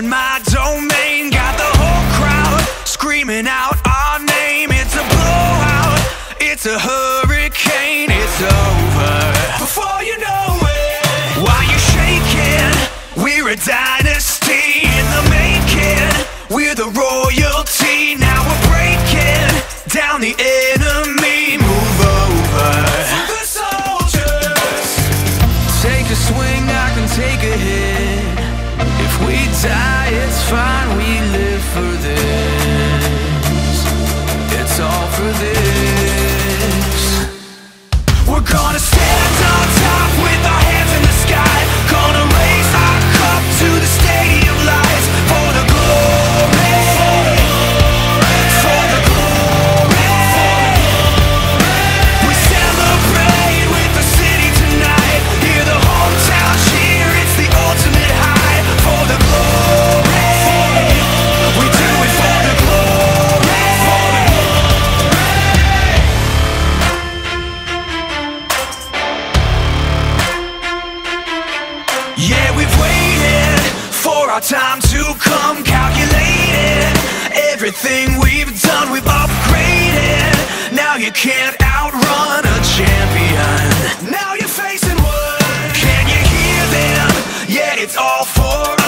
in my domain. Got the whole crowd screaming out our name. It's a blowout, it's a hurricane. It's over before you know it. Why you shaking? We're a dynasty in the making. We're the royalty. Now we're breaking down the enemy. Move over for the soldiers. Take a swing, I can take a hit. If we die, it's fine. We live for this. It's all for this. We're gonna stand on top with our hands in the sky. Gonna raise our cup to the stadium lights for the glory, for the glory. We celebrate with the city tonight. Hear the hometown cheer, it's the ultimate high. For the glory, we do it for the glory. Yeah, we've waited for our time to come. Calculated everything we've done, we've upgraded. Now you can't outrun a champion. Now you're facing one. Can you hear them? Yeah, it's all for